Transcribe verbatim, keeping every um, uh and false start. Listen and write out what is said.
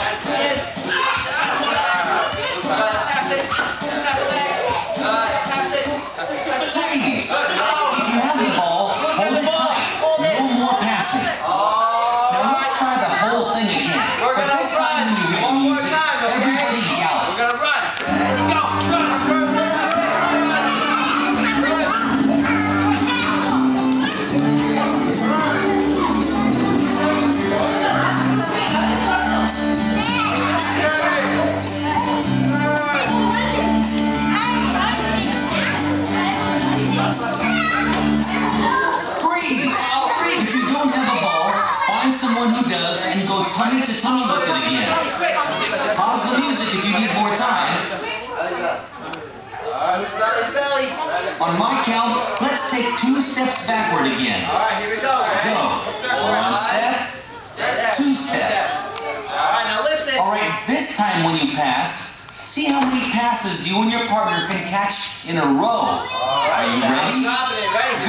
That's good. Pass it. Pass it back. Pass it. Freeze! If you have the ball, hold it tight. No more passing. Now let's try the whole thing again. But this time when you hear the music, everybody gallop. We're gonna run. Go, run, run, run, Freeze! If you don't have a ball, find someone who does and go tummy to tummy with it again. Pause the music if you need more time. On my count, let's take two steps backward again. Alright, here we go. Go. One step, two steps. Alright, now listen. Alright, this time when you pass, see how many passes you and your partner can catch in a row. Are you ready?